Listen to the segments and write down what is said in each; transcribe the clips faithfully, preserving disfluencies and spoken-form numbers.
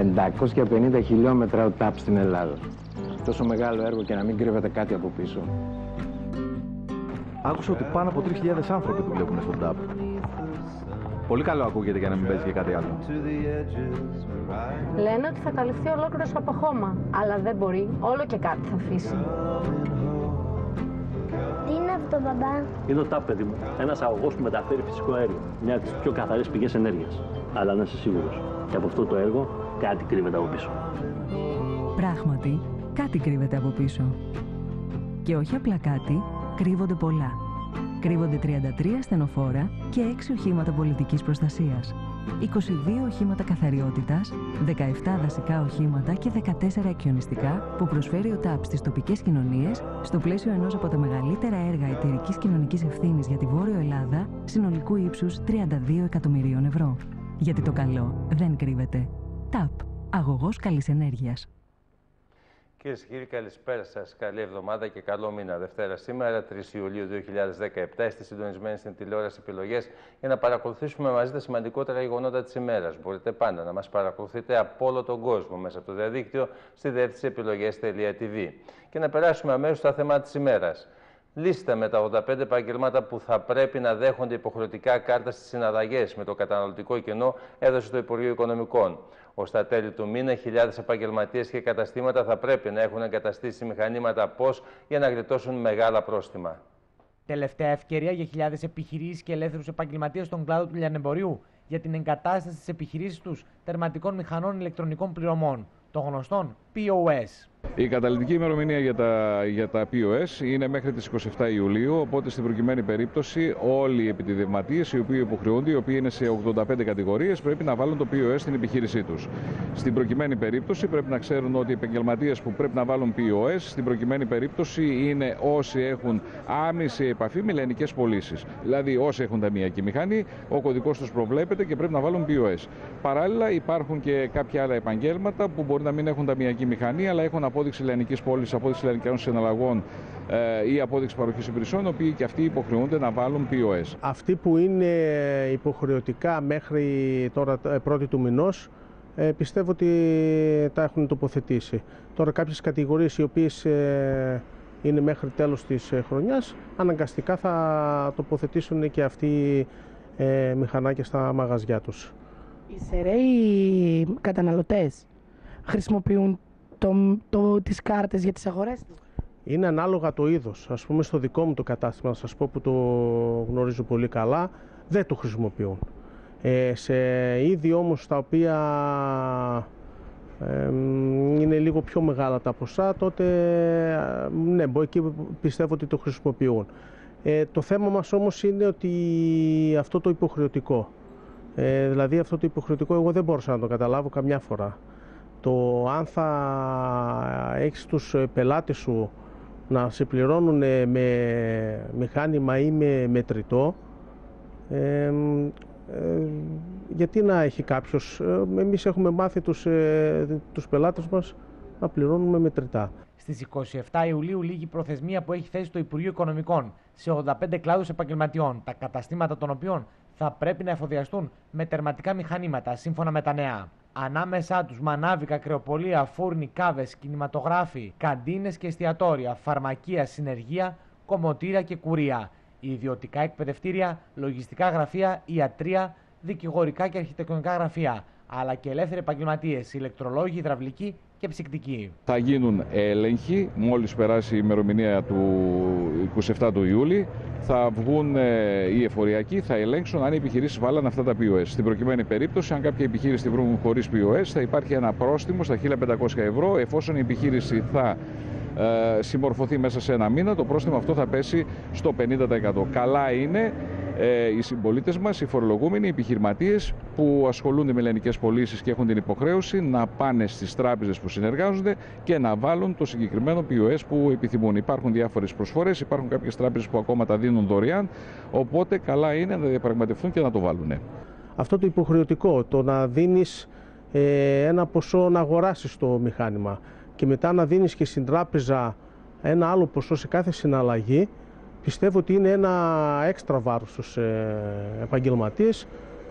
πεντακόσια πενήντα χιλιόμετρα ο τάπ στην Ελλάδα. Τόσο μεγάλο έργο και να μην κρύβεται κάτι από πίσω. Άκουσα ότι πάνω από τρεις χιλιάδες άνθρωποι δουλεύουν στον τάπ. Πολύ καλό ακούγεται για να μην παίζει και κάτι άλλο. Λένε ότι θα καλυφθεί ολόκληρος από χώμα, αλλά δεν μπορεί, όλο και κάτι θα αφήσει. Τι είναι αυτό, μπαμπά? Είναι ο τάπ, παιδί μου. Ένας αγωγός που μεταφέρει φυσικό αέριο. Μια από τις πιο καθαρές πηγές ενέργειας. Αλλά να είσαι σίγουρος, και από αυτό το έργο κάτι κρύβεται από πίσω. Πράγματι, κάτι κρύβεται από πίσω. Και όχι απλά κάτι, κρύβονται πολλά. Κρύβονται τριάντα τρία στενοφόρα και έξι οχήματα πολιτικής προστασίας. είκοσι δύο οχήματα καθαριότητας, δεκαεπτά δασικά οχήματα και δεκατέσσερα εκκιονιστικά που προσφέρει ο τάπ στις τοπικές κοινωνίες στο πλαίσιο ενός από τα μεγαλύτερα έργα εταιρικής κοινωνικής ευθύνης για τη Βόρειο Ελλάδα, συνολικού ύψους τριάντα δύο εκατομμυρίων ευρώ. Γιατί το καλό δεν κρύβεται. τάπ. Αγωγός καλής ενέργειας. Κυρίες και κύριοι, καλησπέρα σας. Καλή εβδομάδα και καλό μήνα. Δευτέρα σήμερα, τρεις Ιουλίου δύο χιλιάδες δεκαεπτά, είστε συντονισμένοι στην τηλεόραση Επιλογές για να παρακολουθήσουμε μαζί τα σημαντικότερα γεγονότα της ημέρας. Μπορείτε πάντα να μας παρακολουθείτε από όλο τον κόσμο μέσα από το διαδίκτυο στη διεύθυνση επιλογές τελεία τι βι. Και να περάσουμε αμέσως στα θέματα της ημέρας. Λίστα με τα ογδόντα πέντε επαγγελμάτα που θα πρέπει να δέχονται υποχρεωτικά κάρτα στις συναλλαγές με το καταναλωτικό κενό έδωσε το Υπουργείο Οικονομικών. Ως τα τέλη του μήνα, χιλιάδες επαγγελματίες και καταστήματα θα πρέπει να έχουν εγκαταστήσει μηχανήματα πώς για να γλιτώσουν μεγάλα πρόστιμα. Τελευταία ευκαιρία για χιλιάδες επιχειρήσεις και ελεύθερους επαγγελματίες στον κλάδο του λιανεμπορίου για την εγκατάσταση στις επιχειρήσεις τους τερματικών μηχανών ηλεκτρονικών πληρωμών, των γνωστών πι ο ες. Η καταλυτική ημερομηνία για τα, για τα πι ο ες είναι μέχρι τις είκοσι επτά Ιουλίου, οπότε στην προκειμένη περίπτωση όλοι οι επιτιδευματίες οι οποίοι υποχρεούνται, οι οποίοι είναι σε ογδόντα πέντε κατηγορίες, πρέπει να βάλουν το πι ο ες στην επιχείρησή τους. Στην προκειμένη περίπτωση πρέπει να ξέρουν ότι οι επαγγελματίες που πρέπει να βάλουν πι ο ες στην προκειμένη περίπτωση είναι όσοι έχουν άμεση επαφή με λιανικές πωλήσεις. Δηλαδή όσοι έχουν ταμιακή μηχανή, ο κωδικός τους προβλέπεται και πρέπει να βάλουν πι ο ες. Παράλληλα υπάρχουν και κάποια άλλα επαγγέλματα που μπορεί να μην έχουν ταμιακή μηχανή, αλλά έχουν απόδειξη λιανικής πώλησης, απόδειξη λιανικών συναλλαγών ε, ή απόδειξη παροχής υπηρεσιών, οι οποίοι και αυτοί υποχρεούνται να βάλουν πι ο ες. Αυτοί που είναι υποχρεωτικά μέχρι τώρα πρώτη του μηνός, ε, πιστεύω ότι τα έχουν τοποθετήσει. Τώρα κάποιες κατηγορίες οι οποίες ε, είναι μέχρι τέλος της χρονιάς, αναγκαστικά θα τοποθετήσουν και αυτοί ε, μηχανάκια στα μαγαζιά τους. Οι σεραίοι καταναλωτές χρησιμοποιούν Το, το, τις κάρτες για τις αγορές του. Είναι ανάλογα το είδος. Ας πούμε στο δικό μου το κατάστημα, να σας πω που το γνωρίζω πολύ καλά, δεν το χρησιμοποιούν. Ε, σε είδη όμως τα οποία ε, είναι λίγο πιο μεγάλα τα ποσά, τότε ναι, εκεί πιστεύω ότι το χρησιμοποιούν. Ε, το θέμα μας όμως είναι ότι αυτό το υποχρεωτικό, ε, δηλαδή αυτό το υποχρεωτικό εγώ δεν μπορούσα να το καταλάβω καμιά φορά. Το αν θα έχεις τους πελάτες σου να σε πληρώνουν με μηχάνημα ή με μετρητό, ε, ε, γιατί να έχει κάποιος, εμείς έχουμε μάθει τους, ε, τους πελάτες μας να πληρώνουμε μετρητά. Στις είκοσι επτά Ιουλίου λήγει η προθεσμία που έχει θέσει το Υπουργείο Οικονομικών σε ογδόντα πέντε κλάδους επαγγελματιών, τα καταστήματα των οποίων θα πρέπει να εφοδιαστούν με τερματικά μηχανήματα σύμφωνα με τα νέα. Ανάμεσά τους μανάβικα, κρεοπολία, φούρνοι, κάβες, κινηματογράφοι, καντίνες και εστιατόρια, φαρμακεία, συνεργεία, κομμωτήρια και κουρία, ιδιωτικά εκπαιδευτήρια, λογιστικά γραφεία, ιατρία, δικηγορικά και αρχιτεκτονικά γραφεία, αλλά και ελεύθεροι επαγγελματίες, ηλεκτρολόγοι, υδραυλικοί και ψυκτικοί. Θα γίνουν έλεγχοι μόλις περάσει η ημερομηνία του είκοσι επτά του Ιούλη. Θα βγουν ε, οι εφοριακοί, θα ελέγξουν αν οι επιχειρήσεις βάλαν αυτά τα πι ο ες. Στην προκειμένη περίπτωση, αν κάποια επιχείρηση τη βρουν χωρίς πι ο ες, θα υπάρχει ένα πρόστιμο στα χίλια πεντακόσια ευρώ. Εφόσον η επιχείρηση θα ε, συμμορφωθεί μέσα σε ένα μήνα, το πρόστιμο αυτό θα πέσει στο πενήντα τοις εκατό. Καλά είναι ε, οι συμπολίτες μας, οι φορολογούμενοι, οι επιχειρηματίες που ασχολούνται με λιανικές πωλήσεις και έχουν την υποχρέωση να πάνε στις τράπεζες που συνεργάζονται και να βάλουν το συγκεκριμένο πι ο ες που επιθυμούν. Υπάρχουν διάφορες προσφορές, υπάρχουν κάποιες τράπεζες που ακόμα τα δίνουν δωρεάν, οπότε καλά είναι να διαπραγματευτούν και να το βάλουν. Αυτό το υποχρεωτικό, το να δίνεις ε, ένα ποσό να αγοράσεις το μηχάνημα και μετά να δίνεις και στην τράπεζα ένα άλλο ποσό σε κάθε συναλλαγή, πιστεύω ότι είναι ένα έξτρα βάρος στους ε, επαγγελματίες,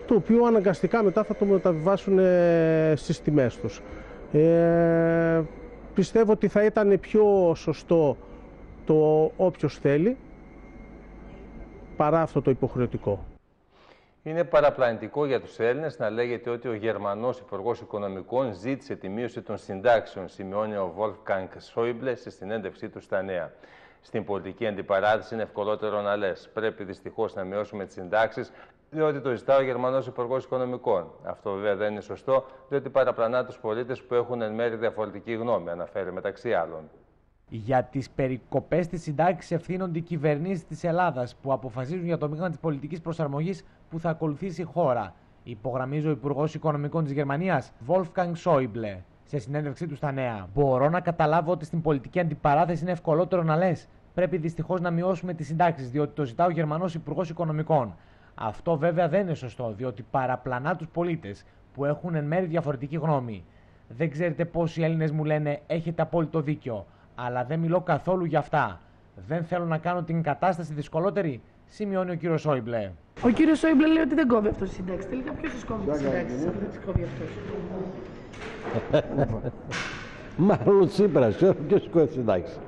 το οποίο αναγκαστικά μετά θα το μεταβιβάσουν ε, στις τιμές τους. Ε, πιστεύω ότι θα ήταν πιο σωστό το όποιος θέλει παρά αυτό το υποχρεωτικό. Είναι παραπλανητικό για τους Έλληνες να λέγεται ότι ο Γερμανός Υπουργός Οικονομικών ζήτησε τη μείωση των συντάξεων, σημειώνει ο Wolfgang Schäuble στη συνέντευξή του στα Νέα. Στην πολιτική αντιπαράθεση είναι ευκολότερο να λες: πρέπει δυστυχώς να μειώσουμε τις συντάξεις, διότι το ζητά ο Γερμανός Υπουργός Οικονομικών. Αυτό βέβαια δεν είναι σωστό, διότι παραπλανά τους πολίτες που έχουν εν μέρει διαφορετική γνώμη, αναφέρει μεταξύ άλλων. Για τις περικοπές της συντάξης ευθύνονται οι κυβερνήσεις της Ελλάδας που αποφασίζουν για το μείγμα της πολιτικής προσαρμογής που θα ακολουθήσει η χώρα, υπογραμμίζει ο Υπουργός Οικονομικών της Γερμανίας, Wolfgang Schäuble, σε συνέντευξή του στα Νέα. Μπορώ να καταλάβω ότι στην πολιτική αντιπαράθεση είναι ευκολότερο να λες: πρέπει δυστυχώς να μειώσουμε τις συντάξεις, διότι το ζητά ο Γερμανός Υπουργός Οικονομικών. Αυτό βέβαια δεν είναι σωστό, διότι παραπλανά τους πολίτες που έχουν εν μέρει διαφορετική γνώμη. Δεν ξέρετε πόσοι Έλληνες μου λένε: έχετε απόλυτο δίκιο, αλλά δεν μιλώ καθόλου για αυτά. Δεν θέλω να κάνω την κατάσταση δυσκολότερη, σημειώνει ο κύριος Σόιμπλε. Ο κύριος Σόιμπλε λέει ότι δεν κόβει αυτός τη σύνταξη. Τελικά ποιος τις κόβει τις συντάξεις, αν δεν τις κόβει αυτός? Μάλλον ο Τσίπρας, ξέρω ποιος κόβει τις συντάξεις.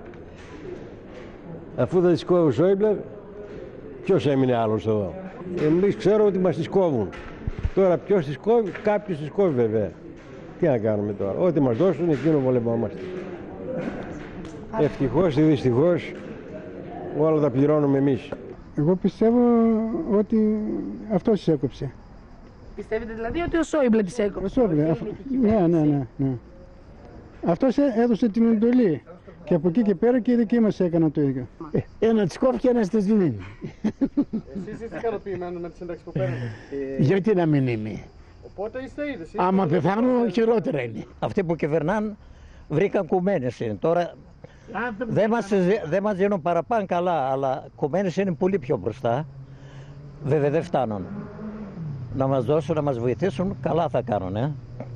Αφού δεν τις κόβει ο Σόιμπλε, ποιος έμεινε άλλος εδώ? Εμείς ξέρω ότι μας τις κόβουν. Τώρα ποιος τις κόβει? Κάποιος τις κόβει βέβαια. Τι να κάνουμε τώρα? Ό,τι μας δώσουν εκείνο βολευόμαστε. Ευτυχώς ή δυστυχώς όλα τα πληρώνουμε εμείς. Εγώ πιστεύω ότι αυτός τις έκοψε. Πιστεύετε δηλαδή ότι ο Σόιμπλε τις έκοψε? Ο Σόιμπλε, αφ... ναι, ναι, ναι, ναι. Αυτός έδωσε την εντολή και από εκεί και πέρα και οι δικοί μας έκαναν το ίδιο. Ένα της κόβει και ένας της δίνει. Εσείς είστε ικανοποιημένοι με τη σύνταξη που παίρνετε? Γιατί να μην είμαι? Οπότε είστε ήδη. Άμα πεθάνω χειρότερα είναι. Αυτοί που κυβερνάν βρήκαν κουμένες είναι. Τώρα δεν μας, δεν μας δίνουν παραπάνω καλά, αλλά κουμένες είναι πολύ πιο μπροστά. Βέβαια δεν φτάνουν. Να μας δώσουν, να μας βοηθήσουν, καλά θα κάνουν. Ε.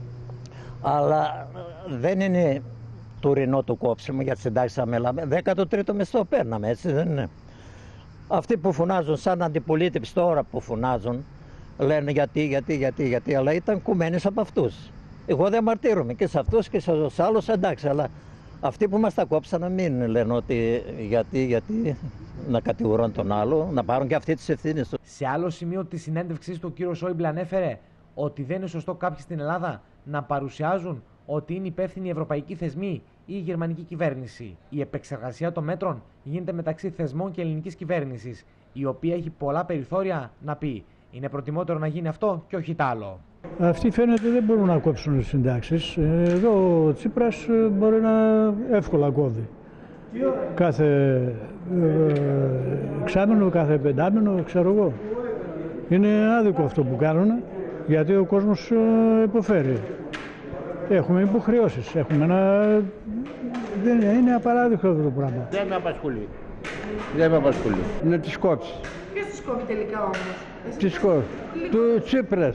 Αλλά δεν είναι τουρινό το κόψιμο για τις συντάξεις θα μιλάμε. δέκατο τρίτο μισθό παίρναμε, έτσι δεν είναι? Αυτοί που φωνάζουν σαν αντιπολίτευση τώρα που φωνάζουν, λένε γιατί, γιατί, γιατί, γιατί, αλλά ήταν κουμένες από αυτούς. Εγώ δεν μαρτύρομαι και σε αυτούς και σε άλλους εντάξει, αλλά αυτοί που μας τα κόψαν να μην λένε ότι γιατί, γιατί, να κατηγορούν τον άλλο, να πάρουν και αυτοί τις ευθύνες τους. Σε άλλο σημείο της συνέντευξης του, ο κύριος Σόιμπλε ανέφερε ότι δεν είναι σωστό κάποιοι στην Ελλάδα να παρουσιάζουν ότι είναι υπεύθυνοι οι ευρωπαϊκοί θεσμοί ή η γερμανική κυβέρνηση. Η επεξεργασία των μέτρων γίνεται μεταξύ θεσμών και ελληνικής κυβέρνησης, η οποία έχει πολλά περιθώρια να πει. Είναι προτιμότερο να γίνει αυτό και όχι τ' άλλο. Αυτοί φαίνεται δεν μπορούν να κόψουν τις συντάξεις. Εδώ ο Τσίπρας μπορεί να εύκολα κόβει. Κάθε ε, εξάμηνο, κάθε πεντάμηνο, ξέρω εγώ. Είναι άδικο αυτό που κάνουν, γιατί ο κόσμος ε, υποφέρει. Έχουμε υποχρεώσεις, έχουμε ένα... Δεν είναι, είναι απαράδεκτο αυτό το πράγμα. Δεν με απασχολεί. Δεν με απασχολεί. Να τις κόψει. Ποιος τις κόβει τελικά όμως? Τις κόβει. Του Τσίπρας.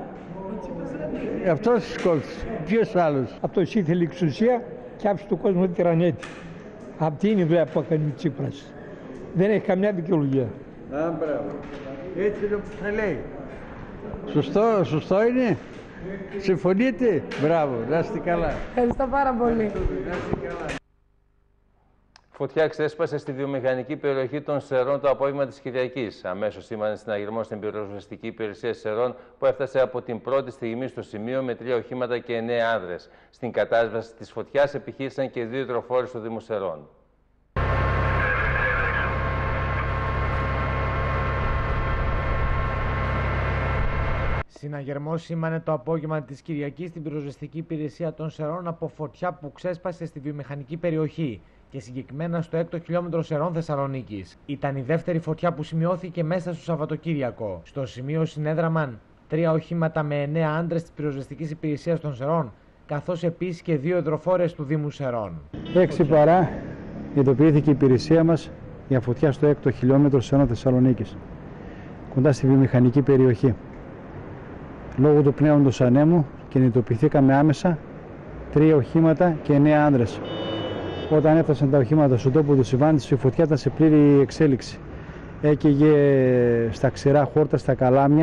Αυτός τις κόψει. Ποιος άλλος? Αυτός ήθελε εξουσία και άφησε τον κόσμο τυραννέτη. Αυτή είναι η δουλειά που έκανε ο Τσίπρας. Δεν έχει καμιά δικαιολογία. Α, μπράβο. Έτσι είναι που θα λέει. Σωστό, σωστό είναι. Συμφωνείτε? Μπράβο, να είστε καλά. Ευχαριστώ πάρα πολύ. Φωτιά ξέσπασε στη βιομηχανική περιοχή των Σερών το απόγευμα της Κυριακής. Αμέσως σήμανε συναγερμό στην πυροσβεστική υπηρεσία Σερών που έφτασε από την πρώτη στιγμή στο σημείο με τρία οχήματα και εννέα άνδρες. Στην κατάσβαση της φωτιάς επιχείρησαν και δύο υδροφόρες του Δήμου Σερών. Συναγερμός σήμανε το απόγευμα της Κυριακής στην πυροσβεστική υπηρεσία των Σερών από φωτιά που ξέσπασε στη βιομηχανική περιοχή και συγκεκριμένα στο έκτο χιλιόμετρο Σερών Θεσσαλονίκης. Ήταν η δεύτερη φωτιά που σημειώθηκε μέσα στο Σαββατοκύριακο. Στο σημείο συνέδραμαν τρία οχήματα με εννέα άντρες της πυροσβεστικής υπηρεσίας των Σερών, καθώς επίσης και δύο υδροφόρες του Δήμου Σερών. Έξι παρά ειδοποιήθηκε η υπηρεσία μας για φωτιά στο έκτο χιλιόμετρο Σερών Θεσσαλονίκης, κοντά στη βιομηχανική περιοχή. Λόγω του πνέοντος ανέμου κινητοποιηθήκαμε άμεσα τρία οχήματα και εννέα άνδρες. Όταν έφτασαν τα οχήματα στον τόπο του συμβάντης, η φωτιά ήταν σε πλήρη εξέλιξη. Έκαιγε στα ξηρά χόρτα, στα καλάμια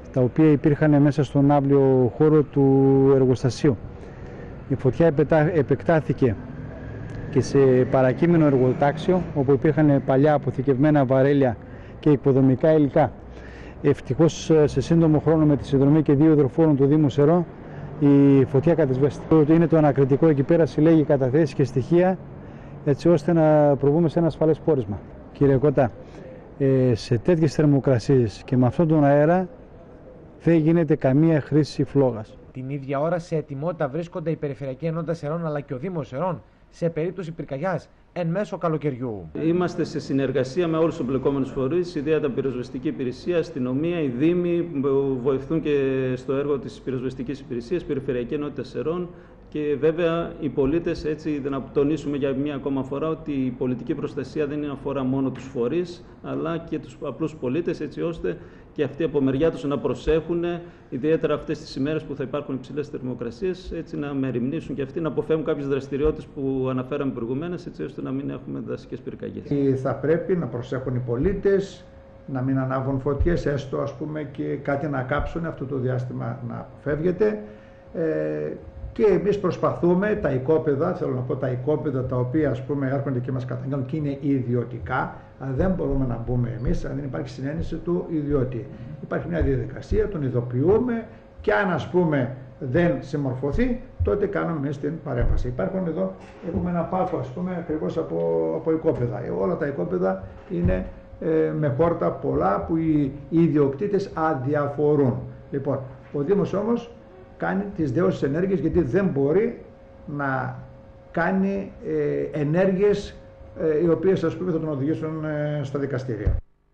τα οποία υπήρχαν μέσα στον άβλιο χώρο του εργοστασίου. Η φωτιά επεκτάθηκε και σε παρακείμενο εργοτάξιο, όπου υπήρχαν παλιά αποθηκευμένα βαρέλια και υποδομικά υλικά. Ευτυχώς σε σύντομο χρόνο, με τη συνδρομή και δύο υδροφόρων του Δήμου Σερών, η φωτιά κατεσβέστηκε. Είναι το ανακριτικό εκεί πέρα, συλλέγει καταθέσεις και στοιχεία, έτσι ώστε να προβούμε σε ένα ασφαλές πόρισμα. Κύριε Κώτα, ε, σε τέτοιες θερμοκρασίες και με αυτόν τον αέρα δεν γίνεται καμία χρήση φλόγας. Την ίδια ώρα σε ετοιμότητα βρίσκονται η Περιφερειακή Ενότητα Σερών αλλά και ο Δήμος Σερών σε περίπτωση πυρκαγιάς εν μέσω καλοκαιριού. Είμαστε σε συνεργασία με όλους τους εμπλεκόμενους φορείς, ιδιαίτερα πυροσβεστική υπηρεσία, αστυνομία, οι Δήμοι που βοηθούν και στο έργο της πυροσβεστικής υπηρεσίας, Περιφερειακή Ενότητα Σερών και βέβαια οι πολίτες. Έτσι, να τονίσουμε για μια ακόμα φορά ότι η πολιτική προστασία δεν αφορά μόνο τους φορείς, αλλά και τους απλούς πολίτες, έτσι ώστε και αυτοί από μεριά τους να προσέχουν, ιδιαίτερα αυτές τις ημέρες που θα υπάρχουν υψηλές θερμοκρασίες, έτσι να μεριμνήσουν και αυτοί να αποφεύγουν κάποιες δραστηριότητες που αναφέραμε προηγουμένως, έτσι ώστε να μην έχουμε δασικές πυρκαγιές. Θα πρέπει να προσέχουν οι πολίτες, να μην ανάβουν φωτιές, έστω ας πούμε και κάτι να κάψουν, αυτό το διάστημα να αποφεύγεται. Ε, Και εμείς προσπαθούμε τα οικόπεδα, θέλω να πω τα οικόπεδα τα οποία ας πούμε έρχονται και μας καταγγέλνουν και είναι ιδιωτικά, αλλά δεν μπορούμε να μπούμε εμείς αν δεν υπάρχει συνένεση του ιδιώτη. Υπάρχει μια διαδικασία, τον ειδοποιούμε και αν ας πούμε δεν συμμορφωθεί, τότε κάνουμε εμείς την παρέμβαση. Υπάρχουν εδώ, έχουμε ένα πάφο ας πούμε ακριβώς από, από οικόπεδα. Ε, όλα τα οικόπεδα είναι ε, με πόρτα πολλά που οι, οι ιδιοκτήτες αδιαφορούν. Λοιπόν, ο Δήμος όμως κάνει τις δέωσες ενέργειες, γιατί δεν μπορεί να κάνει ε, ενέργειες ε, οι οποίες ας πούμε θα τον οδηγήσουν ε, στα δικαστήρια.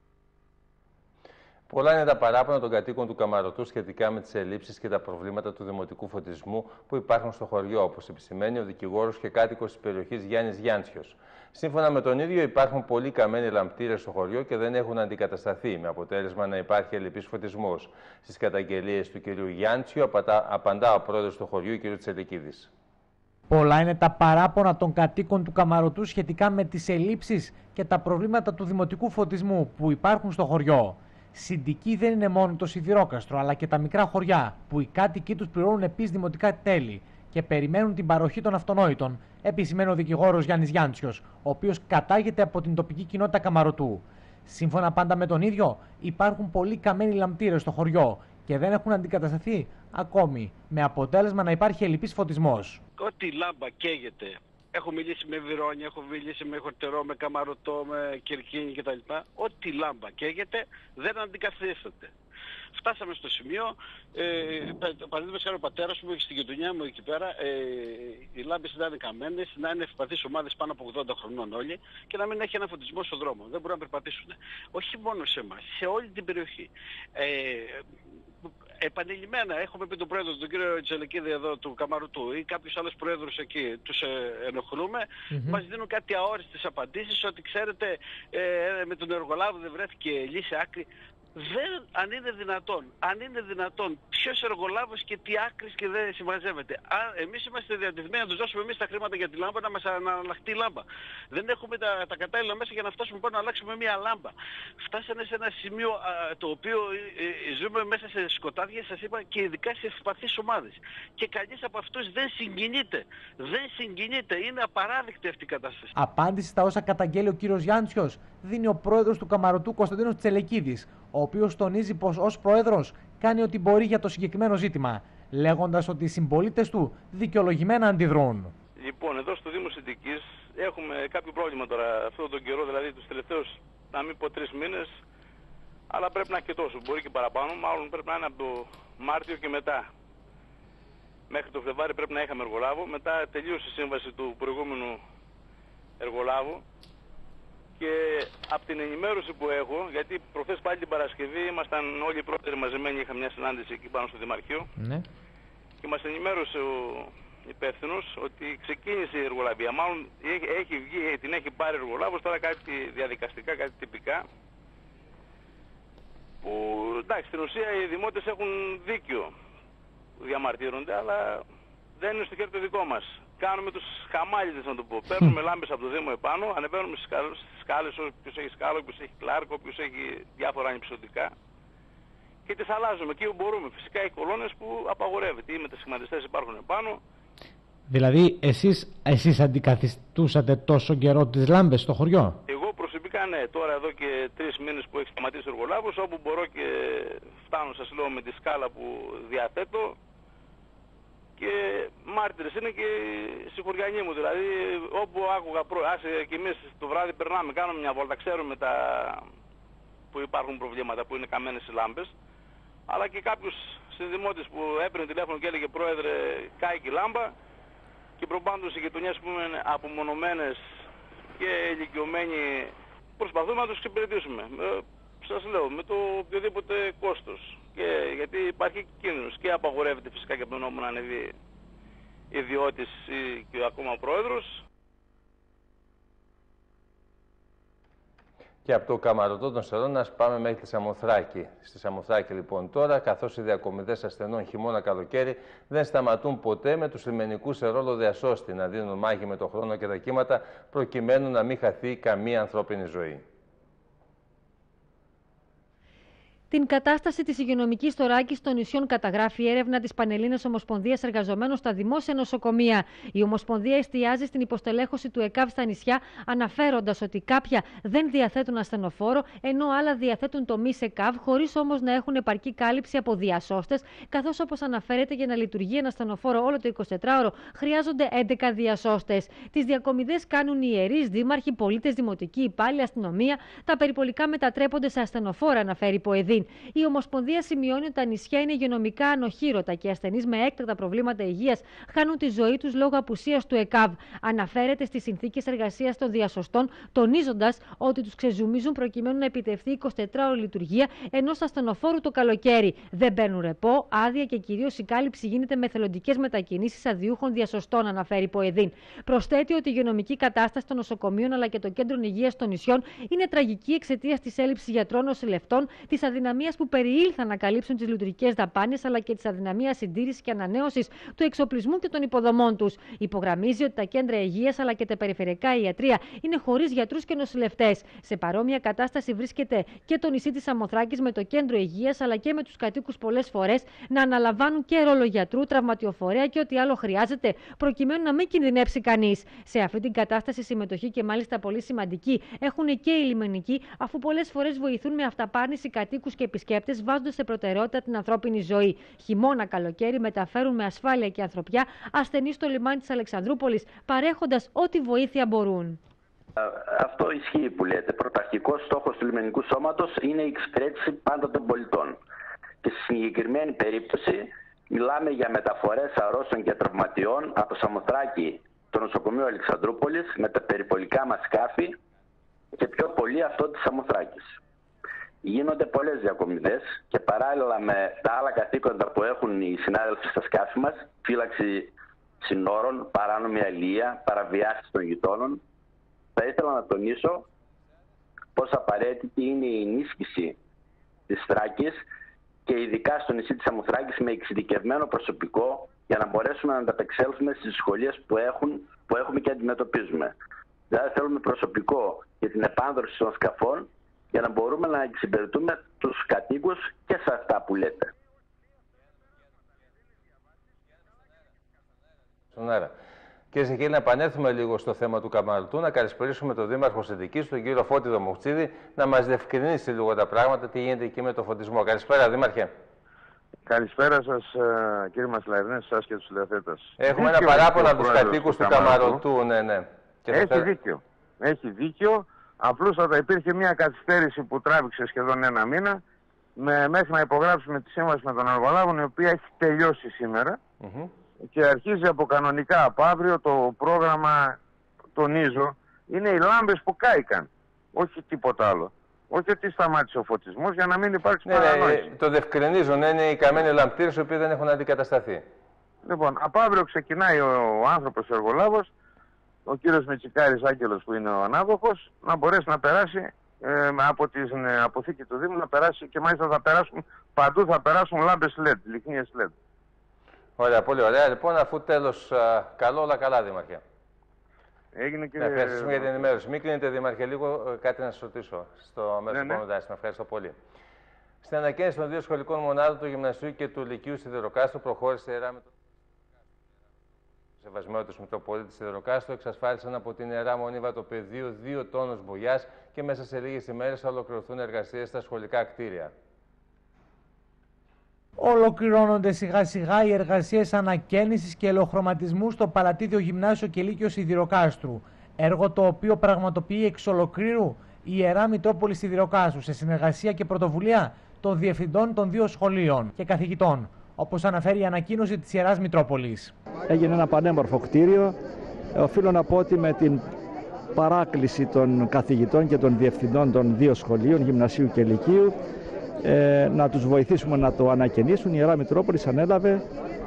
Πολλά είναι τα παράπονα των κατοίκων του Καμαρωτού σχετικά με τις ελλείψεις και τα προβλήματα του δημοτικού φωτισμού που υπάρχουν στο χωριό, όπως επισημαίνει ο δικηγόρος και κάτοικος της περιοχής Γιάννης Γιάντσιος. Σύμφωνα με τον ίδιο, υπάρχουν πολλοί καμένοι λαμπτήρες στο χωριό και δεν έχουν αντικατασταθεί, με αποτέλεσμα να υπάρχει ελλειπής φωτισμός. Στις καταγγελίες του κ. Γιάντσιου απαντά ο πρόεδρος του χωριού, κ. Τσελεκίδης. Πολλά είναι τα παράπονα των κατοίκων του Καμαρωτού σχετικά με τις ελλείψεις και τα προβλήματα του δημοτικού φωτισμού που υπάρχουν στο χωριό. Συντική δεν είναι μόνο το Σιδηρόκαστρο, αλλά και τα μικρά χωριά, που οι κάτοικοι τους πληρώνουν επίσης δημοτικά τέλη και περιμένουν την παροχή των αυτονόητων, επισημαίνει ο δικηγόρος Γιάννης Γιάντσιος, ο οποίος κατάγεται από την τοπική κοινότητα Καμαρωτού. Σύμφωνα πάντα με τον ίδιο, υπάρχουν πολλοί καμένοι λαμπτήρες στο χωριό και δεν έχουν αντικατασταθεί ακόμη, με αποτέλεσμα να υπάρχει ελλειπής φωτισμός. Ό,τι λάμπα καίγεται. Έχω μιλήσει με Βυρώνια, έχω μιλήσει με Χορτερό, με Καμαρωτό, με Κερκίνη κτλ. Ό,τι λάμπα καίγεται δεν αντικαθίσταται. Φτάσαμε στο σημείο, ε, παραδείγματος χάρη ο πατέρας μου στη γειτονιά μου εκεί πέρα, ε, οι λάμπες να είναι καμένες, να είναι ευπαθείς ομάδες πάνω από ογδόντα χρονών όλοι και να μην έχει ένα φωτισμό στον δρόμο. Δεν μπορούν να περπατήσουν. Όχι μόνο σε εμάς, σε όλη την περιοχή. Ε, Επανειλημμένα έχουμε πει τον πρόεδρο, τον κύριο Τσελεκίδη εδώ του Καμαρωτού ή κάποιους άλλους πρόεδρους εκεί, τους ε, ενοχλούμε, mm-hmm. μας δίνουν κάτι αόριστες απαντήσεις ότι ξέρετε ε, με τον εργολάβο δεν βρέθηκε λύση άκρη. Δεν, αν είναι δυνατόν, αν είναι δυνατόν, ποιος εργολάβος και τι άκρης και δεν συμμαζεύεται. Αν εμείς είμαστε διατεθειμένοι να τους δώσουμε εμείς τα χρήματα για τη λάμπα, να μας αναλλαχτεί η λάμπα. Δεν έχουμε τα, τα κατάλληλα μέσα για να φτάσουμε πάνω να αλλάξουμε μία λάμπα. Φτάσανε σε ένα σημείο α, το οποίο ε, ε, ζούμε μέσα σε σκοτάδια, σας είπα, και ειδικά σε ευπαθείς ομάδες. Και κανείς από αυτούς δεν συγκινείται. Δεν συγκινείται. Είναι απαράδεκτη αυτή η κατάσταση. Απάντηση στα όσα καταγγέλει ο κύριος Γιάντσιος δίνει ο πρόεδρος του Καμαρωτού, Κωνσταντίνος Τσελεκίδης, ο οποίος τονίζει πως ως πρόεδρος κάνει ό,τι μπορεί για το συγκεκριμένο ζήτημα, λέγοντας ότι οι συμπολίτες του δικαιολογημένα αντιδρούν. Λοιπόν, εδώ στο Δήμο Συντικής έχουμε κάποιο πρόβλημα τώρα αυτόν τον καιρό, δηλαδή τους τελευταίους, να μην πω τρεις μήνες, αλλά πρέπει να είναι και τόσο, μπορεί και παραπάνω, μάλλον πρέπει να είναι από το Μάρτιο και μετά. Μέχρι το Φλεβάρι πρέπει να είχαμε εργολάβο, μετά τελείωσε η σύμβαση του προηγούμενου εργολάβου. Και από την ενημέρωση που έχω, γιατί προχθές πάλι την Παρασκευή ήμασταν όλοι οι πρόεδροι μαζεμένοι, είχαμε μια συνάντηση εκεί πάνω στο Δημαρχείο, ναι. Και μας ενημέρωσε ο υπεύθυνος ότι ξεκίνησε η εργολαβία. Μάλλον έχει, έχει βγει, την έχει πάρει εργολάβος, τώρα κάτι διαδικαστικά, κάτι τυπικά. Που εντάξει, στην ουσία οι δημότες έχουν δίκιο που διαμαρτύρονται, αλλά δεν είναι στο χέρι το δικό μας. Κάνουμε τους χαμάλιδες, να το πω. Παίρνουμε λάμπες από το Δήμο επάνω, ανεβαίνουμε στις σκάλες, όποιος έχει σκάλο, όποιος έχει κλάρκο, όποιος έχει διάφορα ανυψωτικά και τις αλλάζουμε εκεί που μπορούμε. Φυσικά οι κολόνες που απαγορεύεται ή μετασχηματιστές υπάρχουν πάνω. Δηλαδή εσείς, εσείς αντικαθιστούσατε τόσο καιρό τις λάμπες στο χωριό? Εγώ προσωπικά ναι, τώρα εδώ και τρεις μήνες που έχει σταματήσει ο εργολάβος, όπου μπορώ και φτάνω σας λέω με τη σκάλα που διαθέτω, και μάρτυρες είναι και οι συγχωριανοί μου, δηλαδή όπου άκουγα προ... άσε και εμείς το βράδυ περνάμε, κάνουμε μια βόλτα, ξέρουμε τα... που υπάρχουν προβλήματα, που είναι καμένες οι λάμπες, αλλά και κάποιους συνδημότες που έπαιρνε τηλέφωνο και έλεγε πρόεδρε κάει και η λάμπα, και προπάντως οι γειτονιές που είναι απομονωμένες και ηλικιωμένοι προσπαθούμε να τους εξυπηρετήσουμε. Ε, σας λέω, με το οποιοδήποτε κόστος. Και, γιατί υπάρχει κίνδυνος και απαγορεύεται φυσικά και από τον νόμο να ανεβεί ιδιώτης ή και ακόμα ο πρόεδρος. Και από το Καμαρωτό των Σερών να πάμε μέχρι τη Σαμοθράκη. Στη Σαμοθράκη λοιπόν τώρα, καθώς οι διακομιδές ασθενών χειμώνα καλοκαίρι δεν σταματούν ποτέ με τους λιμενικούς σε ρόλο διασώστη να δίνουν μάχη με το χρόνο και τα κύματα προκειμένου να μην χαθεί καμία ανθρώπινη ζωή. Την κατάσταση της υγειονομικής τωράκης των νησιών καταγράφει η έρευνα της Πανελλήνιας Ομοσπονδίας Εργαζομένων στα Δημόσια Νοσοκομεία. Η Ομοσπονδία εστιάζει στην υποστελέχωση του ΕΚΑΒ στα νησιά, αναφέροντας ότι κάποια δεν διαθέτουν ασθενοφόρο, ενώ άλλα διαθέτουν τομείς ΕΚΑΒ, χωρίς όμως να έχουν επαρκή κάλυψη από διασώστες, καθώς όπως αναφέρεται για να λειτουργεί ένα ασθενοφόρο όλο το εικοσιτετράωρο χρειάζονται έντεκα διασώστες. Τις διακομιδές κάνουν οι ιερείς, δήμαρχοι, πολίτες, δημοτικοί υπάλληλοι, αστυνομία. Τα περιπολικά μετατρέπονται σε ασθενοφόρα, αναφέρει η ΠΟΕΔΗΝ. Η Ομοσπονδία σημειώνει ότι τα νησιά είναι υγειονομικά ανοχήρωτα και οι ασθενείς με έκτακτα προβλήματα υγείας χάνουν τη ζωή τους λόγω απουσίας του ΕΚΑΒ. Αναφέρεται στις συνθήκες εργασίας των διασωστών, τονίζοντας ότι τους ξεζουμίζουν προκειμένου να επιτευχθεί εικοσιτετράωρη λειτουργία ενός ασθενοφόρου το καλοκαίρι. Δεν παίρνουν ρεπό, άδεια και κυρίως η κάλυψη γίνεται με θελοντικές μετακινήσεις αδειούχων διασωστών, αναφέρει η ΠΟΕΔΗΝ. Προσθέτει ότι η υγειονομική κατάσταση των νοσοκομείων αλλά και των κέντρων υγείας των νησιών είναι τραγική εξαιτίας της έλλειψης γιατρών νοσηλευτών, της αδυναμίας που περιήλθαν να καλύψουν τις λειτουργικές δαπάνες αλλά και της αδυναμίας συντήρησης και ανανέωσης του εξοπλισμού και των υποδομών τους. Υπογραμμίζει ότι τα κέντρα υγείας αλλά και τα περιφερειακά ιατρεία είναι χωρίς γιατρούς και νοσηλευτές. Σε παρόμοια κατάσταση βρίσκεται και το νησί της Σαμοθράκης με το κέντρο υγείας αλλά και με τους κατοίκους πολλές φορές να αναλαμβάνουν και ρόλο γιατρού, τραυματιοφορέα και ό,τι άλλο χρειάζεται προκειμένου να μην κινδυνεύσει κανείς. Σε αυτή την κατάσταση συμμετοχή και μάλιστα πολύ σημαντική έχουν και οι λιμενικοί, αφού πολλές φορές βοηθούν με αυταπάρνηση κατοίκους και επισκέπτες, βάζοντας σε προτεραιότητα την ανθρώπινη ζωή. Χειμώνα, καλοκαίρι μεταφέρουν με ασφάλεια και ανθρωπιά ασθενείς στο λιμάνι της Αλεξανδρούπολης, παρέχοντας ό,τι βοήθεια μπορούν. Αυτό ισχύει που λέτε. Πρωταρχικός στόχος του λιμενικού σώματος είναι η εξυπηρέτηση πάντα των πολιτών. Και στη συγκεκριμένη περίπτωση μιλάμε για μεταφορές αρρώστων και τραυματιών από το Σαμοθράκη, το νοσοκομείο Αλεξανδρούπολης, με τα περιπολικά μας σκάφη και πιο πολύ αυτό της Σαμοθράκης. Γίνονται πολλές διακομιδές και παράλληλα με τα άλλα καθήκοντα που έχουν οι συνάδελφοι στα σκάφη μας, φύλαξη συνόρων, παράνομη αλληλεία, παραβιάσεις των γειτόνων, θα ήθελα να τονίσω πόσο απαραίτητη είναι η ενίσχυση της Θράκης και ειδικά στο νησί της Σαμοθράκης με εξειδικευμένο προσωπικό για να μπορέσουμε να ανταπεξέλθουμε στις δυσκολίες που, που έχουμε και αντιμετωπίζουμε. Δηλαδή θέλουμε προσωπικό για την επάνδρωση των σκαφών για να μπορούμε να εξυπηρετούμε τους κατοίκους και σε αυτά που λέτε. Στον αέρα. Κύριε Σεχίλη, να επανέλθουμε λίγο στο θέμα του Καμαρωτού, να καλησπερίσουμε τον Δήμαρχο Σεντικής, τον κύριο Φώτη Δομοχτσίδη, να μας διευκρινίσει λίγο τα πράγματα, τι γίνεται εκεί με το φωτισμό. Καλησπέρα, Δήμαρχε. Καλησπέρα σας, κύριε Μασλαϊρνές, σας και τους τηλεθέτες. Έχουμε ένα παράπονο από τους κατοίκους του Καμαρωτού, ναι, ναι. Και Έχει θα... δίκιο. Έχει δίκιο. Απλούστατα υπήρχε μια καθυστέρηση που τράβηξε σχεδόν ένα μήνα με, μέχρι να υπογράψουμε τη σύμβαση με τον εργολάβο, η οποία έχει τελειώσει σήμερα mm-hmm. και αρχίζει από κανονικά από αύριο το πρόγραμμα, τονίζω, είναι οι λάμπες που κάηκαν, όχι τίποτα άλλο. Όχι ότι σταμάτησε ο φωτισμός για να μην υπάρξει ναι, παρανόηση. Ναι, το διευκρινίζουν, είναι οι καμένοι λαμπτήρες οι οποίοι δεν έχουν αντικατασταθεί. Λοιπόν, από αύριο ξεκινάει ο, ο άνθρωπος ο εργολάβος, ο κύριος Μητσικάρης Άγγελος που είναι ο ανάδοχος, να μπορέσει να περάσει ε, από την ε, αποθήκη του Δήμου, να περάσει και μάλιστα θα περάσουν, παντού θα περάσουν λάμπες ελ ι ντι, λιχνίες ελ ι ντι. Ωραία, πολύ ωραία. Λοιπόν, αφού τέλος α, καλό, όλα καλά, Δήμαρχε. Έγινε κύριε... Να ευχαριστούμε για την ενημέρωση. Μην κλείνετε, Δήμαρχε, λίγο κάτι να σας ρωτήσω στο μέσο ναι, ναι. επόμενο διάστημα. Ευχαριστώ πολύ. Στην ανακαίνιση των δύο σχολικών μονάδων του Γυμνασίου και του Λυκείου Σιδηροκάστρου προχώρησε η Ιερά Μητροπολιτική. Ο Σεβασμιότης Μητροπολίτης Σιδηροκάστρου εξασφάλισαν από την Ιερά Μονή Βατοπεδίου δύο τόνους μπογιάς και μέσα σε λίγες ημέρες θα ολοκληρωθούν εργασίες στα σχολικά κτίρια. Ολοκληρώνονται σιγά σιγά οι εργασίες ανακαίνησης και ελοχρωματισμού στο Παλατίδιο Γυμνάσιο και Λύκειο Σιδηροκάστρου. Έργο το οποίο πραγματοποιεί εξ ολοκλήρου η Ιερά Μητρόπολη Σιδηροκάστρου σε συνεργασία και πρωτοβουλία των διευθυντών των δύο σχολείων και καθηγητών, όπως αναφέρει η ανακοίνωση της Ιεράς Μητρόπολης. Έγινε ένα πανέμορφο κτίριο. Οφείλω να πω ότι με την παράκληση των καθηγητών και των διευθυντών των δύο σχολείων, Γυμνασίου και Λυκείου, ε, να τους βοηθήσουμε να το ανακαινήσουν. Η Ιερά Μητρόπολης ανέλαβε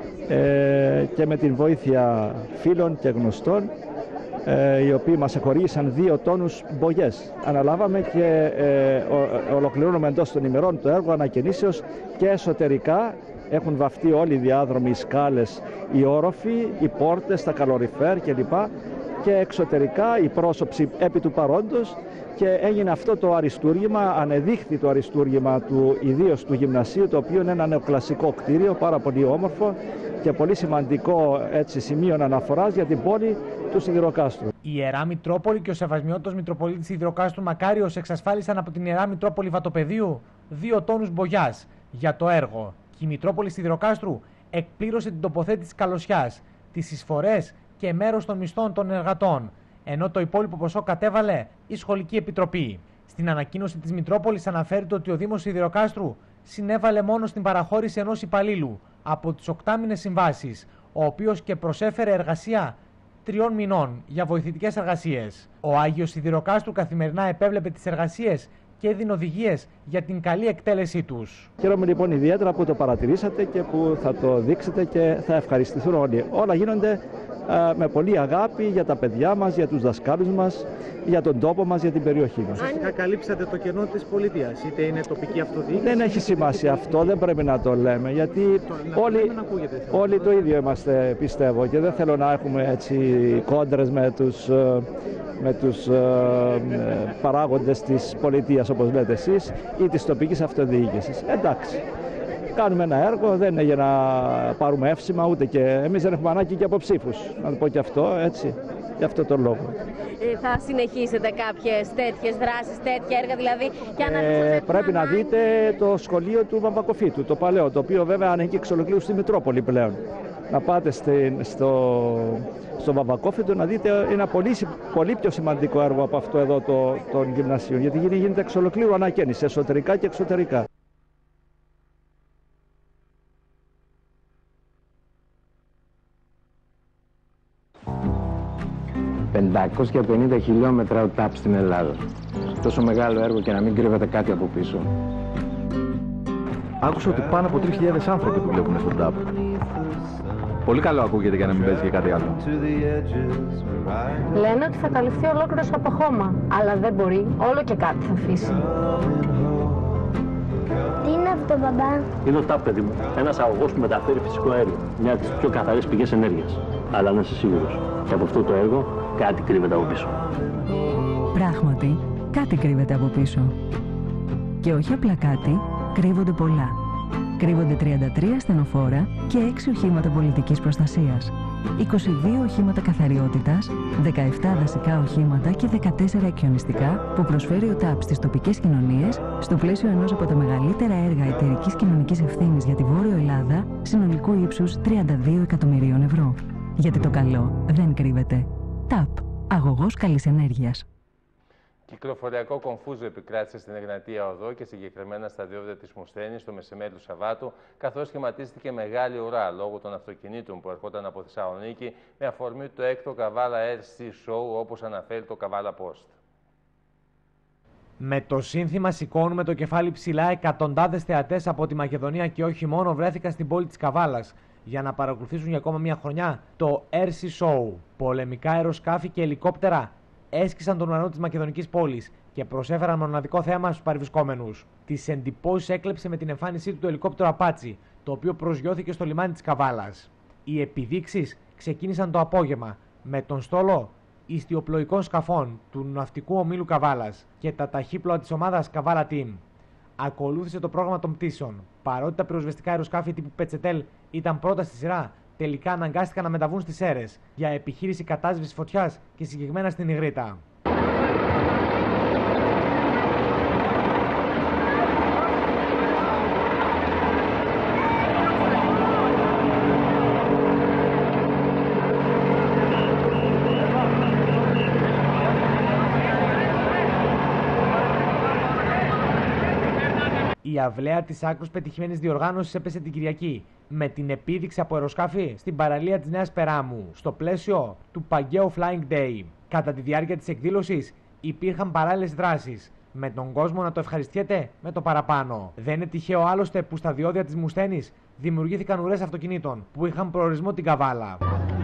ε, και με την βοήθεια φίλων και γνωστών, ε, οι οποίοι μας χορήγησαν δύο τόνους μπογιές. Αναλάβαμε και ε, ο, ολοκληρώνουμε εντός των ημερών το έργο ανακαινήσεως και εσωτερικά. Έχουν βαφτεί όλοι οι διάδρομοι, οι σκάλες, οι όροφοι, οι πόρτες, τα καλοριφέρ κλπ. Και εξωτερικά η πρόσωψη επί του παρόντος, και έγινε αυτό το αριστούργημα, ανεδείχθη το αριστούργημα του ιδίως του γυμνασίου, το οποίο είναι ένα νεοκλασικό κτίριο, πάρα πολύ όμορφο και πολύ σημαντικό έτσι, σημείο αναφοράς για την πόλη του Σιδηροκάστρου. Η Ιερά Μητρόπολη και ο Σεβασμιότος Μητροπολίτης Σιδηροκάστρου Μακάριος εξασφάλισαν από την Ιερά Μητρόπολη Βατοπεδίου δύο τόνους μπογιάς για το έργο. Και η Μητρόπολη Σιδηροκάστρου εκπλήρωσε την τοποθέτηση καλωσιάς, τις εισφορές και μέρος των μισθών των εργατών, ενώ το υπόλοιπο ποσό κατέβαλε η Σχολική Επιτροπή. Στην ανακοίνωση της Μητρόπολης αναφέρεται ότι ο Δήμος Σιδηροκάστρου συνέβαλε μόνο στην παραχώρηση ενός υπαλλήλου από τις οκτάμηνες συμβάσεις, ο οποίος και προσέφερε εργασία τριών μηνών για βοηθητικές εργασίες. Ο Άγιος Σιδηροκάστρου καθημερινά επέβλεπε τις εργασίες και έδινε οδηγίες για την καλή εκτέλεσή τους. Χαίρομαι λοιπόν ιδιαίτερα που το παρατηρήσατε και που θα το δείξετε και θα ευχαριστηθούν όλοι. Όλα γίνονται α, με πολύ αγάπη για τα παιδιά μας, για τους δασκάλους μας, για τον τόπο μας, για την περιοχή μας. Ουσιαστικά καλύψατε το κενό της πολιτείας, είτε είναι τοπική αυτοδιοίκηση. Δεν έχει σημασία αυτό, δεν πρέπει να το λέμε, γιατί το, όλοι, όλοι το ίδιο είμαστε, πιστεύω, και δεν θέλω να έχουμε έτσι κόντρες με τους, με τους ε, παράγοντες της πολιτείας, όπως λέτε εσείς, ή της τοπικής αυτοδιοίκησης. Εντάξει, κάνουμε ένα έργο, δεν είναι για να πάρουμε εύσημα, ούτε και εμείς δεν έχουμε ανάγκη και από ψήφους. Να το πω και αυτό, έτσι, για αυτό τον λόγο. Ε, θα συνεχίσετε κάποιες τέτοιες δράσεις, τέτοια έργα, δηλαδή, για να ε, πρέπει να δείτε το σχολείο του Βαμβακοφίτου, το παλαιό, το οποίο βέβαια ανήκει εξ ολοκλήρου στη Μητρόπολη πλέον. Να πάτε στην, στο, στο Βαμβακόφιτο να δείτε ένα πολύ, πολύ πιο σημαντικό έργο από αυτό εδώ το, των γυμνασίων, γιατί γίνεται εξ ολοκλήρου ανακαίνιση, εσωτερικά και εξωτερικά. πεντακόσια πενήντα χιλιόμετρα ο ΤΑΠ στην Ελλάδα. Τόσο μεγάλο έργο και να μην κρύβεται κάτι από πίσω. Άκουσα ότι πάνω από τρεις χιλιάδες άνθρωποι δουλεύουν στον ΤΑΠ. Πολύ καλό ακούγεται για να μην παίζει και κάτι άλλο. Λένε ότι θα καλυφθεί ολόκληρος από χώμα, αλλά δεν μπορεί, όλο και κάτι θα αφήσει. Τι είναι αυτό, μπαμπά? Είναι ο ΤΑΠ, παιδί μου. Ένας αγωγός που μεταφέρει φυσικό αέριο. Μια από τις πιο καθαρές πηγές ενέργειας. Αλλά να είσαι σίγουρος, και από αυτό το έργο κάτι κρύβεται από πίσω. Πράγματι, κάτι κρύβεται από πίσω. Και όχι απλά κάτι, κρύβονται πολλά. Κρύβονται τριάντα τρία στενοφόρα και έξι οχήματα πολιτικής προστασίας. είκοσι δύο οχήματα καθαριότητας, δεκαεπτά δασικά οχήματα και δεκατέσσερα εκκιονιστικά που προσφέρει ο ΤΑΠ στις τοπικές κοινωνίες στο πλαίσιο ενός από τα μεγαλύτερα έργα εταιρικής κοινωνικής ευθύνης για τη Βόρειο Ελλάδα συνολικού ύψους τριάντα δύο εκατομμυρίων ευρώ. Γιατί το καλό δεν κρύβεται. ΤΑΠ. Αγωγός καλής ενέργειας. Κυκλοφοριακό κομφούζο επικράτησε στην Εγνατία Οδό και συγκεκριμένα στα διόδια της Μουσθένης το μεσημέρι του Σαββάτου, καθώς σχηματίστηκε μεγάλη ουρά λόγω των αυτοκινήτων που ερχόταν από Θεσσαλονίκη με αφορμή το έκτο Καβάλα Air Sea Show, όπως αναφέρει το Καβάλα Post. Με το σύνθημα «Σηκώνουμε το κεφάλι ψηλά», εκατοντάδες θεατές από τη Μακεδονία και όχι μόνο βρέθηκαν στην πόλη της Καβάλας για να παρακολουθήσουν για ακόμα μια χρονιά το Air Sea Show. Πολεμικά αεροσκάφη και ελικόπτερα έσκησαν τον ουρανό της μακεδονικής πόλης και προσέφεραν μοναδικό θέαμα στους παρευρισκόμενους. Τις εντυπώσεις έκλεψε με την εμφάνισή του το ελικόπτερο Απάτσι, το οποίο προσγειώθηκε στο λιμάνι της Καβάλας. Οι επιδείξεις ξεκίνησαν το απόγευμα με τον στόλο ιστιοπλοϊκών σκαφών του ναυτικού ομίλου Καβάλας και τα ταχύπλοα της ομάδας Καβάλα Team. ακολούθησε το πρόγραμμα των πτήσεων. Παρότι τα πυροσβεστικά αεροσκάφη τύπου Πετσετέλ ήταν πρώτα στη σειρά, τελικά αναγκάστηκαν να μεταβούν στις Σέρρες για επιχείρηση κατάσβεσης φωτιάς και συγκεκριμένα στην Ιγρήτα. Η αυλαία της άκρως πετυχημένης διοργάνωσης έπεσε την Κυριακή με την επίδειξη από αεροσκάφη στην παραλία της Νέας Περάμου, στο πλαίσιο του Παγκαίου Flying Day. Κατά τη διάρκεια της εκδήλωσης υπήρχαν παράλληλες δράσεις, με τον κόσμο να το ευχαριστιέται με το παραπάνω. Δεν είναι τυχαίο άλλωστε που στα διόδια της Μουσθένης δημιουργήθηκαν ουρές αυτοκινήτων που είχαν προορισμό την Καβάλα.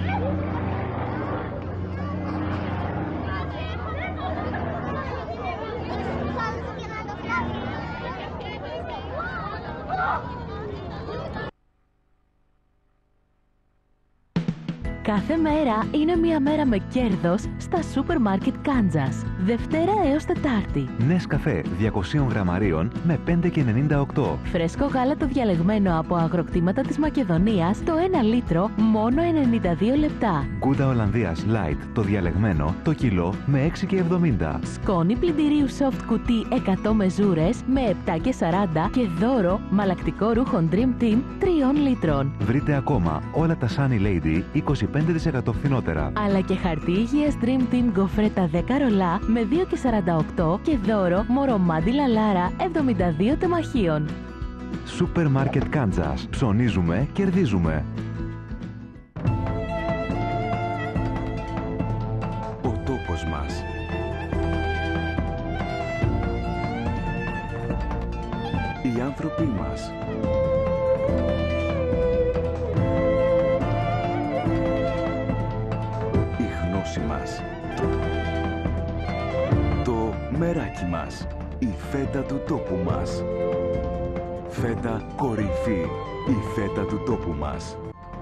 Κάθε μέρα είναι μια μέρα με κέρδος στα σούπερ μάρκετ Κάντζας. Δευτέρα έως Τετάρτη. Νέσκαφε διακόσια γραμμαρίων με πέντε και ενενήντα οκτώ. Φρέσκο γάλα το διαλεγμένο από αγροκτήματα της Μακεδονίας το ένα λίτρο μόνο ενενήντα δύο λεπτά. Γκούδα Ολλανδίας Light το διαλεγμένο το κιλό με έξι και εβδομήντα. Σκόνη πλυντηρίου soft κουτί εκατό μεζούρες με επτά και σαράντα και δώρο μαλακτικό ρούχων Dream Team τριών λίτρων. Βρείτε ακόμα όλα τα Sunny Lady είκοσι πέντε τοις εκατό φθηνότερα. Αλλά και χαρτί υγείας Dream Team γκοφρέτα δέκα ρολά με δύο και σαράντα οκτώ και δώρο μορομάντι λαλάρα εβδομήντα δύο τεμαχίων. Σούπερ μάρκετ Κάντζας. Ψωνίζουμε, κερδίζουμε. Ο τόπος μας. Οι άνθρωποι μας. Η γνώση μας. Το μεράκι μας. Η φέτα του τόπου μας. Φέτα κορυφή. Η φέτα του τόπου μας.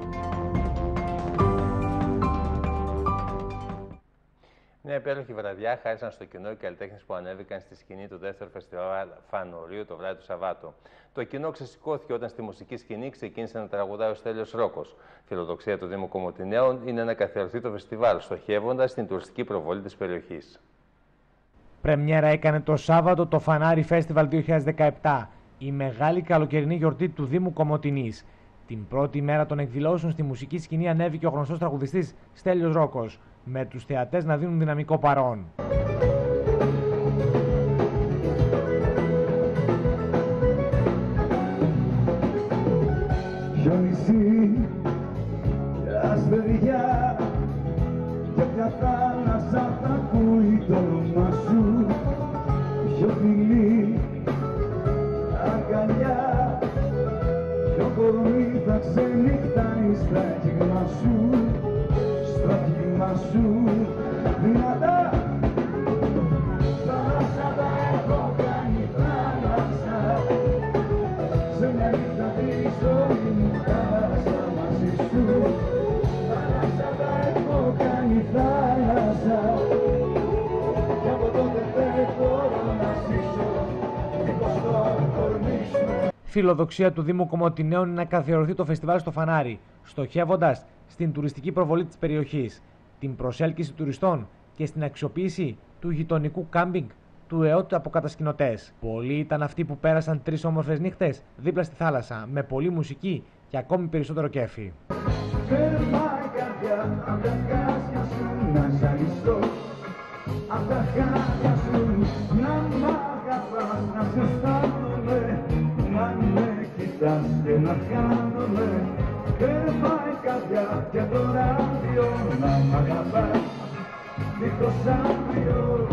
Μια υπέροχη βραδιά χάρισαν στο κοινό οι καλλιτέχνες που ανέβηκαν στη σκηνή του δεύτερου φεστιβάλ Φανουρίου το βράδυ του Σαββάτου. Το κοινό ξεσηκώθηκε όταν στη μουσική σκηνή ξεκίνησε να τραγουδάει ο Στέλιος Ρόκος. Φιλοδοξία του Δήμου Κομοτηναίων είναι να καθιερωθεί το φεστιβάλ, στοχεύοντας την τουριστική προβολή της περιοχής. Πρεμιέρα έκανε το Σάββατο το Φανάρι Festival δύο χιλιάδες δεκαεπτά, η μεγάλη καλοκαιρινή γιορτή του Δήμου Κομοτηνής. Την πρώτη μέρα των εκδηλώσεων στη μουσική σκηνή ανέβηκε ο γνωστός τραγουδιστής Στέλιος Ρόκος, με τους θεατές να δίνουν δυναμικό παρόν. Ποιο νησί, αστέρια και μια θάλασσα θα ακούει το όνομα σου. Ποιο φιλί, αγκαλιά, ποιο κορμί θα ξενυχτάει στα κύμα σου. Στο κύμα σου, δυνατά. Θάλασσα θα έχω κάνει θάλασσα. Σε μια νύχτα τη ζωή μου θάλασσα μαζί σου. Θάλασσα θα έχω κάνει θάλασσα. Κι από τότε δεν μπορώ να ζήσω δίχως το κορμί σου. Φιλοδοξία του Δήμου Κομοτηναίων είναι να καθιερωθεί το φεστιβάλ στο Φανάρι, στοχεύοντας στην τουριστική προβολή της περιοχής, την προσέλκυση τουριστών και στην αξιοποίηση του γειτονικού κάμπινγκ του ΕΟΤ από κατασκηνωτές. Πολλοί ήταν αυτοί που πέρασαν τρεις όμορφες νύχτες δίπλα στη θάλασσα, με πολλή μουσική και ακόμη περισσότερο κέφι. Περνάει καρδιά απ' τα κάσια σου να ζαλιστώ. Απ' τα χάρια σου να μ' αγαπάς, να σε αισθάνομαι. Να με κοιτάς και να χάνομαι. Περνάει καρδιά και το ράδιο να μ' αγαπάς δίχως άδειο.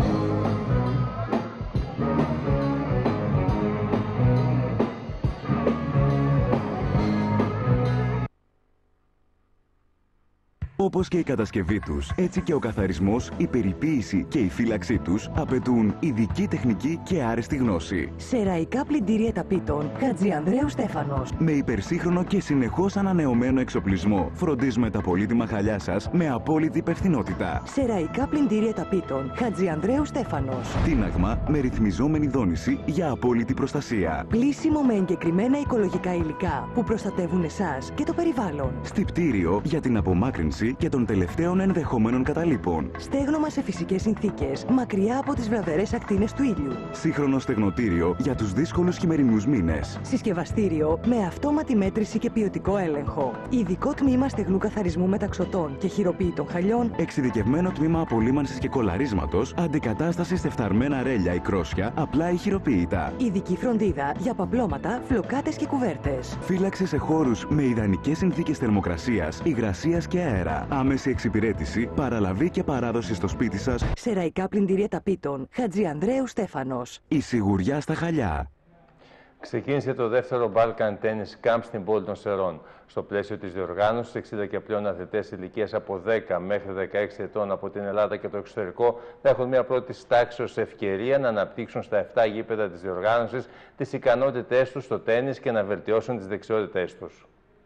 Όπως και η κατασκευή τους, έτσι και ο καθαρισμός, η περιποίηση και η φύλαξή τους απαιτούν ειδική τεχνική και άρεστη γνώση. Σεραϊκά πλυντήρια ταπίτων Χατζιανδρέου Στέφανος. Με υπερσύγχρονο και συνεχώς ανανεωμένο εξοπλισμό, φροντίζουμε τα πολύτιμα χαλιά σας με απόλυτη υπευθυνότητα. Σεραϊκά πλυντήρια ταπίτων Χατζιανδρέου Στέφανος. Τίναγμα με ρυθμιζόμενη δόνηση για απόλυτη προστασία. Πλύσιμο με εγκεκριμένα οικολογικά υλικά που προστατεύουν εσάς και το περιβάλλον. Στυπτήριο για την απομάκρυνση και των τελευταίων ενδεχομένων καταλήπων. Στέγνομα σε φυσικές συνθήκες, μακριά από τις βραδερές ακτίνες του ήλιου. Σύγχρονο στεγνοτήριο για τους δύσκολους χειμερινούς μήνες. Συσκευαστήριο με αυτόματη μέτρηση και ποιοτικό έλεγχο. Ειδικό τμήμα στεγνού καθαρισμού μεταξωτών και χειροποίητων χαλιών. Εξειδικευμένο τμήμα απολύμανσης και κολαρίσματος, αντικατάσταση σε φθαρμένα ρέλια ή κρόσια, απλά ή χειροποίητα. Ειδική φροντίδα για παπλώματα, φλοκάτες και κουβέρτες. Φύλαξη σε χώρους με ιδανικές συνθήκες θερμοκρασίας, υγρασίας και αέρα. Άμεση εξυπηρέτηση, παραλαβή και παράδοση στο σπίτι σας. Σεραϊκά πλυντήρια ταπίτων Χατζιανδρέου Στέφανος. Η σιγουριά στα χαλιά. Ξεκίνησε το δεύτερο Balkan Tennis Camp στην πόλη των Σερών. Στο πλαίσιο της διοργάνωσης, εξήντα και πλέον αθλητές ηλικίας από δέκα μέχρι δεκαέξι ετών από την Ελλάδα και το εξωτερικό θα έχουν μια πρώτη τάξεως ευκαιρία να αναπτύξουν στα επτά γήπεδα της διοργάνωσης τις ικανότητές τους στο τένις και να βελτιώσουν τις δεξιότητές τους.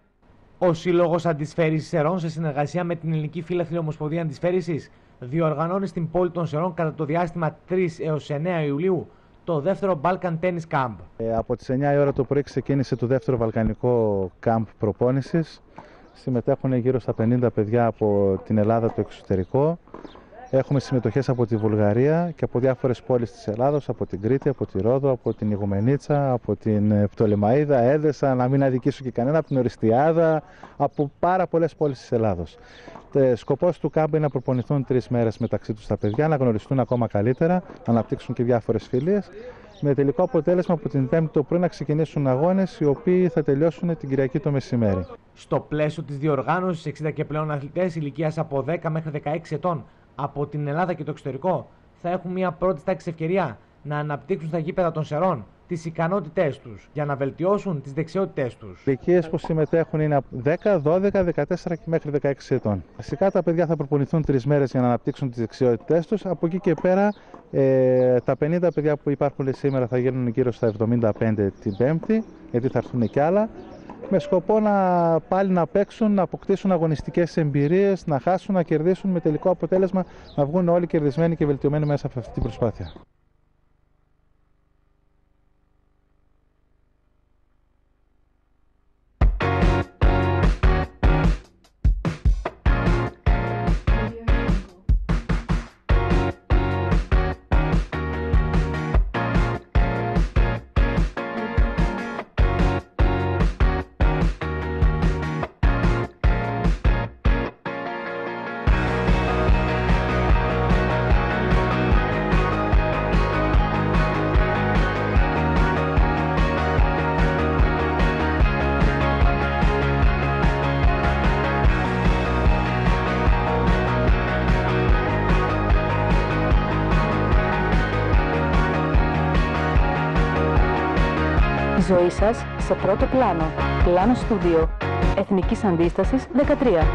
Ο Σύλλογος Αντισφαίρησης Σερών, σε συνεργασία με την Ελληνική Φίλαθλη Ομοσπονδία Αντισφαίρησης, διοργανώνει στην πόλη των Σερών κατά το διάστημα τρεις έως εννέα Ιουλίου το δεύτερο Balkan Tennis Camp. Ε, από τις εννιά η ώρα το πρωί ξεκίνησε το δεύτερο βαλκανικό camp προπόνησης. Συμμετέχουν γύρω στα πενήντα παιδιά από την Ελλάδα, το εξωτερικό. Έχουμε συμμετοχές από τη Βουλγαρία και από διάφορες πόλεις της Ελλάδος, από την Κρήτη, από τη Ρόδο, από την Ιγουμενίτσα, από την Πτολεμαΐδα, Έδεσα, να μην αδικήσω και κανένα, από την Οριστιάδα, από πάρα πολλές πόλεις της Ελλάδος. Σκοπός του κάμπ είναι να προπονηθούν τρεις μέρες μεταξύ τους τα παιδιά, να γνωριστούν ακόμα καλύτερα, να αναπτύξουν και διάφορες φιλίες, με τελικό αποτέλεσμα από την Πέμπτη το πρωί να ξεκινήσουν αγώνες οι οποίοι θα τελειώσουν την Κυριακή το μεσημέρι. Στο πλαίσιο της διοργάνωσης, εξήντα και πλέον αθλητές ηλικίας από δέκα μέχρι δεκαέξι ετών από την Ελλάδα και το εξωτερικό θα έχουν μια πρώτη τάξη ευκαιρία να αναπτύξουν στα γήπεδα των Σερών τις ικανότητές τους για να βελτιώσουν τις δεξιότητές τους. Οι ηλικίες που συμμετέχουν είναι από δέκα, δώδεκα, δεκατέσσερα και μέχρι δεκαέξι ετών. Βασικά τα παιδιά θα προπονηθούν τρεις μέρες για να αναπτύξουν τις δεξιότητές τους. Από εκεί και πέρα ε, τα πενήντα παιδιά που υπάρχουν σήμερα θα γίνουν γύρω στα εβδομήντα πέντε την Πέμπτη, γιατί θα έρθουν και άλλα, με σκοπό να πάλι να παίξουν, να αποκτήσουν αγωνιστικές εμπειρίες, να χάσουν, να κερδίσουν, με τελικό αποτέλεσμα να βγουν όλοι κερδισμένοι και βελτιωμένοι μέσα από αυτή την προσπάθεια. Η ζωή σας σε πρώτο πλάνο. Πλάνο Στούντιο. Εθνικής Αντίστασης δεκατρία.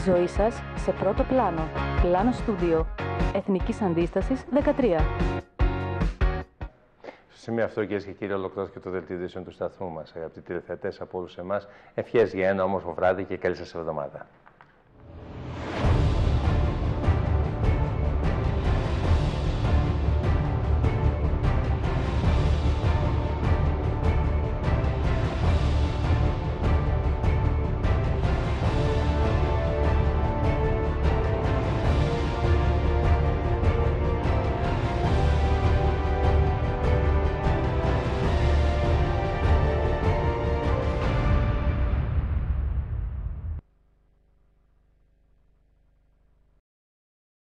ζωή σας σε πρώτο πλάνο. Πλάνο Στούντιο. Εθνικής Αντίστασης δεκατρία. Στο σημείο αυτό, κυρίες και κύριοι, ολοκληρώθηκε το δελτίο ειδήσεων του σταθμού μας. Αγαπητοί τηλεθεατές από όλους εμάς, ευχές για ένα όμορφο βράδυ και καλή σας εβδομάδα.